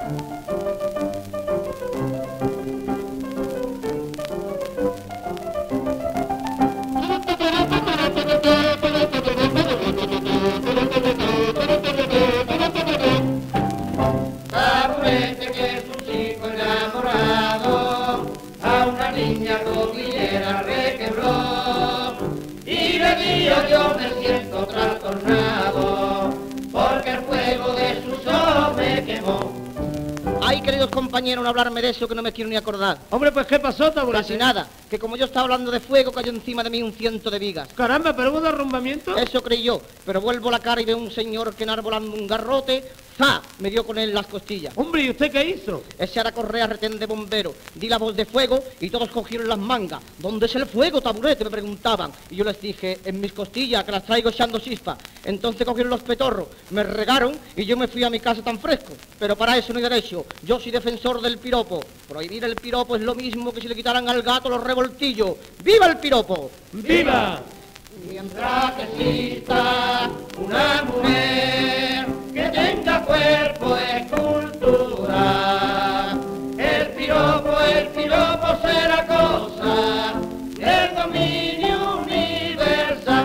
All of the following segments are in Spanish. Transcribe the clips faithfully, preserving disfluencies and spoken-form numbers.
Taburete, que es un chico enamorado, a una niña cordillera requebró, y de día yo me siento trastornado, porque el fuego de sus ojos me quemó. Ay, queridos compañeros, no hablarme de eso que no me quiero ni acordar. Hombre, pues ¿qué pasó, Taburete? Casi nada, que como yo estaba hablando de fuego, cayó encima de mí un ciento de vigas. Caramba, ¿pero hubo derrumbamiento? Eso creí yo, pero vuelvo la cara y veo un señor que enarbolando un garrote, ¡za!, me dio con él las costillas. Hombre, ¿y usted qué hizo? Ese era correa retén de bombero, di la voz de fuego y todos cogieron las mangas. ¿Dónde es el fuego, Taburete?, me preguntaban. Y yo les dije, en mis costillas, que las traigo echando chispa. Entonces cogieron los petorros, me regaron y yo me fui a mi casa tan fresco. Pero para eso no hay derecho, yo soy defensor del piropo. Prohibir el piropo es lo mismo que si le quitaran al gato los revoltillos. ¡Viva el piropo! ¡Viva! Mientras que exista una mujer que tenga cuerpo escultura, el piropo, el piropo será cosa del dominio universal.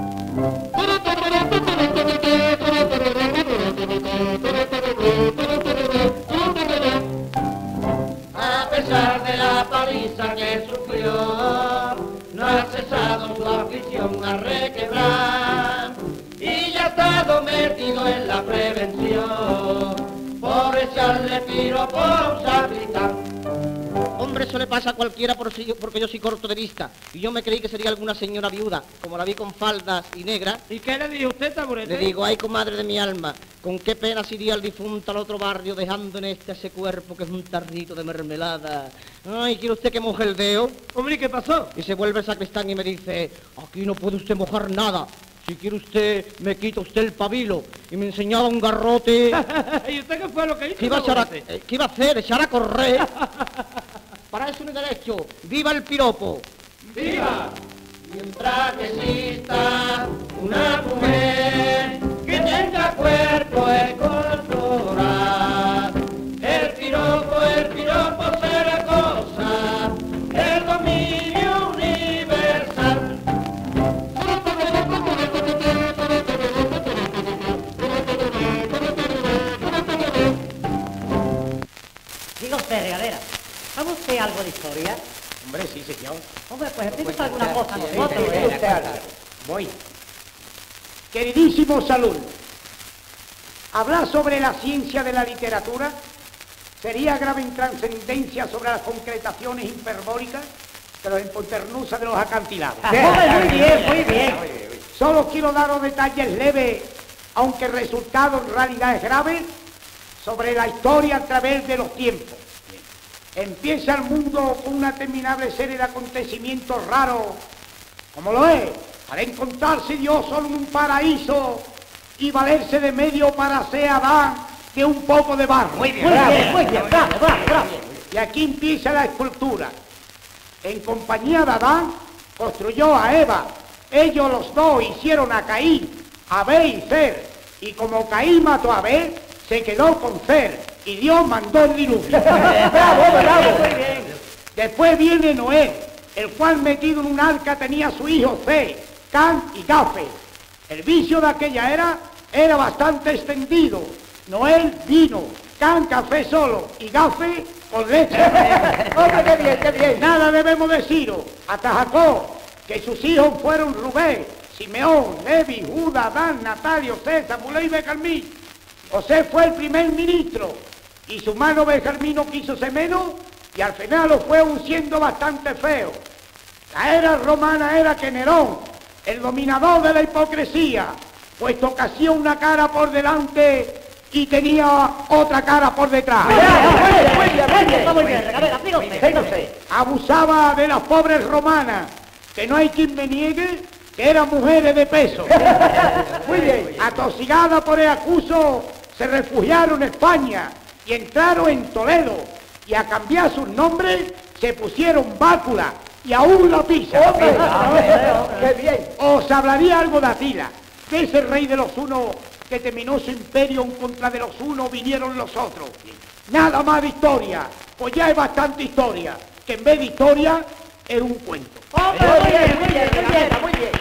A pesar de la paliza que sufrió, no ha cesado su afición a requebrar, y ya ha estado metido en la prevención por echarle piropos a gritar. Hombre, eso le pasa a cualquiera por si- porque yo soy corto de vista. Y yo me creí que sería alguna señora viuda, como la vi con faldas y negra. ¿Y qué le dijo usted, Taburete? Le digo, ay, comadre de mi alma, con qué pena se iría el difunto al otro barrio, dejando en este ese cuerpo que es un tarrito de mermelada. Ay, ¿quiere usted que moje el dedo? Hombre, ¿y qué pasó? Y se vuelve el sacristán y me dice, aquí no puede usted mojar nada. Si quiere usted, me quita usted el pabilo. Y me enseñaba un garrote. ¿Y usted qué fue lo que hizo, ¿Qué iba a, echar a, Taburete? eh, ¿qué iba a hacer? ¿Echar a correr? Para eso no hay derecho. ¡Viva el piropo! ¡Viva! Mientras que exista una mujer que tenga cuerpo escultural, el piropo, el piropo será cosa del dominio universal. Diga usted, regalera, ¿sabe usted algo de historia? Hombre, sí, señor. Hombre, pues explique Pues, alguna ya, cosa a sí, nosotros, sí, ¿eh? usted algo. Voy. Queridísimos alumnos, hablar sobre la ciencia de la literatura sería grave en trascendencia sobre las concretaciones hiperbólicas de los hipotenusas de los acantilados. Hombre, muy bien, muy bien. Solo quiero daros detalles leves, aunque el resultado en realidad es grave, sobre la historia a través de los tiempos. Empieza el mundo con una terminable serie de acontecimientos raros, como lo es, para encontrarse Dios solo en un paraíso y valerse de medio para ser Adán de un poco de barro. Muy bien, muy bien, bravo, bravo, bravo. Y aquí empieza la escultura. En compañía de Adán, construyó a Eva. Ellos los dos hicieron a Caín, Abel y Cer. Y como Caín mató a Abel, se quedó con Cer. Y Dios mandó el diluvio. Bravo, bravo, muy bien. Después viene Noé, el cual metido en un arca tenía a su hijo Fe, Can y Gafe. El vicio de aquella era era bastante extendido. Noé vino, Can café solo y Gafe con leche. Hombre, qué bien, qué bien. Nada debemos deciros, hasta Jacob, que sus hijos fueron Rubén, Simeón, Levi, Judas, Dan, Natalio, César, Muley y Benjamín. José fue el primer ministro y su mano Benjamín no quiso ser menos y al final lo fue aún siendo bastante feo. La era romana era que Nerón, el dominador de la hipocresía, puesto que hacía una cara por delante y tenía otra cara por detrás. Muy bien, muy bien, muy bien, muy bien, regalera, diga usted, diga usted. Abusaba de las pobres romanas, que no hay quien me niegue que eran mujeres de peso. Muy bien. Atosigada por el acuso, se refugiaron en España y entraron en Toledo. Y a cambiar sus nombres, se pusieron Bácula y aún la pisa. ¡Qué bien! Os hablaría algo de Atila, que es el rey de los hunos que terminó su imperio en contra de los unos, vinieron los otros. Nada más de historia, pues ya hay bastante historia, que en vez de historia es un cuento. ¡Hombre, muy bien, muy bien, muy bien, muy bien!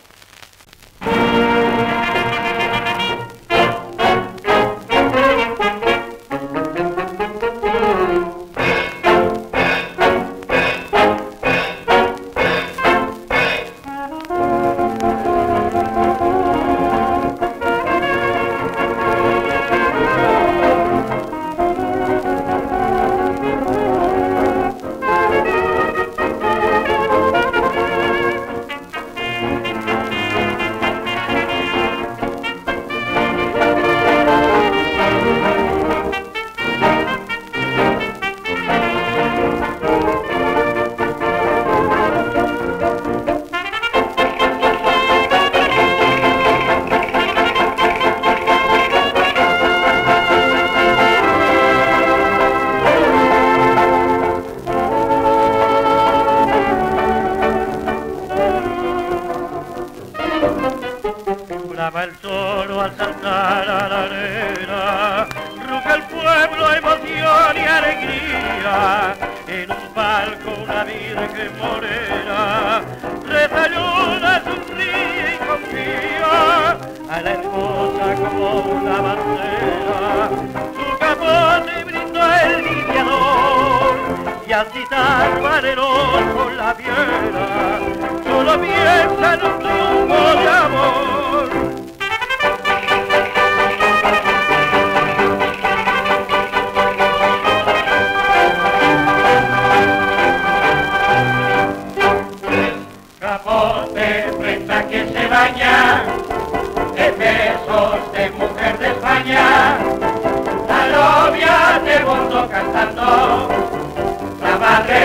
Brava el toro al saltar a la arena, ruge el pueblo, emoción y alegría. En un palco una virgen morena reza luna, sonríe y confía a la hermosa como una bandera. Su capote brindó el limpiador y al citar valeroso la viera, solo piensa en un triunfo de amor. Capote, prenda que se baña, de besos de mujer de España, la novia de bordo cantando, la madre